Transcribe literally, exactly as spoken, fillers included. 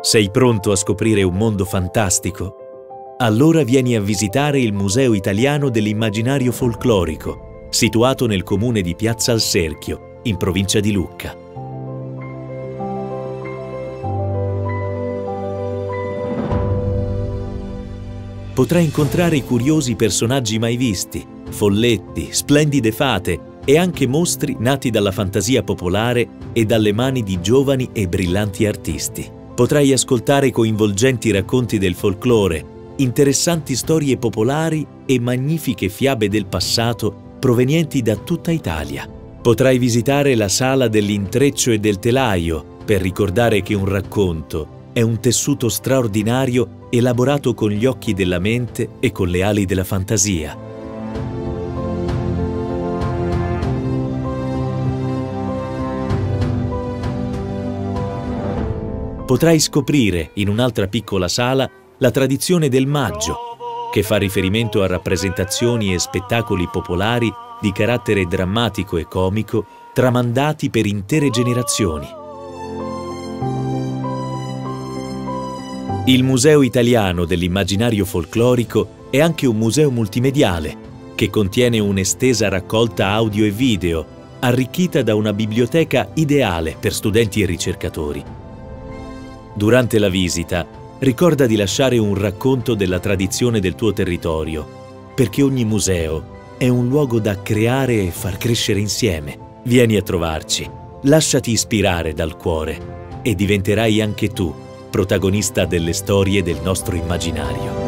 Sei pronto a scoprire un mondo fantastico? Allora vieni a visitare il Museo Italiano dell'Immaginario Folclorico, situato nel comune di Piazza al Serchio, in provincia di Lucca. Potrai incontrare curiosi personaggi mai visti, folletti, splendide fate e anche mostri nati dalla fantasia popolare e dalle mani di giovani e brillanti artisti. Potrai ascoltare coinvolgenti racconti del folklore, interessanti storie popolari e magnifiche fiabe del passato provenienti da tutta Italia. Potrai visitare la sala dell'intreccio e del telaio per ricordare che un racconto è un tessuto straordinario elaborato con gli occhi della mente e con le ali della fantasia. Potrai scoprire, in un'altra piccola sala, la tradizione del maggio, che fa riferimento a rappresentazioni e spettacoli popolari di carattere drammatico e comico, tramandati per intere generazioni. Il Museo Italiano dell'Immaginario Folclorico è anche un museo multimediale, che contiene un'estesa raccolta audio e video, arricchita da una biblioteca ideale per studenti e ricercatori. Durante la visita, ricorda di lasciare un racconto della tradizione del tuo territorio, perché ogni museo è un luogo da creare e far crescere insieme. Vieni a trovarci, lasciati ispirare dal cuore e diventerai anche tu protagonista delle storie del nostro immaginario.